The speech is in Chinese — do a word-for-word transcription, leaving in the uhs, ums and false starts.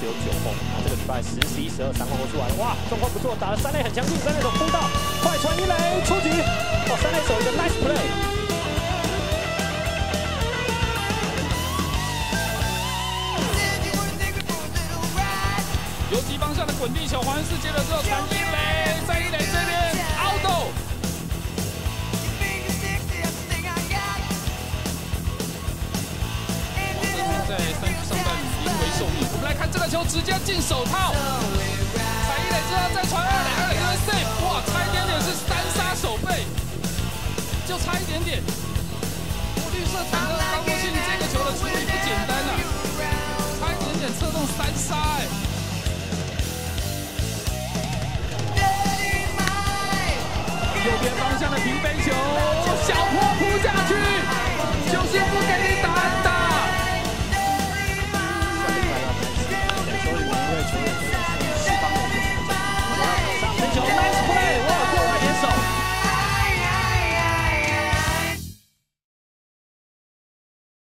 只有九轰。这个礼拜十、十一、十二三轰都出来了，哇，状况不错，打了三垒很强劲，三垒手扑到，快传一垒出局，哦，三垒手一个 nice play。 游击方向的滚地球，黄恩赐接了之后传一垒，在一垒这边 out。王哲平在三局上半临危受命，我们来看这个球直接进手套，踩一垒之后再传二垒，二垒这边 safe， 哇，差一点点是三杀守备，就差一点点。我绿色坦克高国庆这个球的处理不简单啊，差一点点策动三杀哎。 右边方向的平飞球，小坡扑下去，就是不。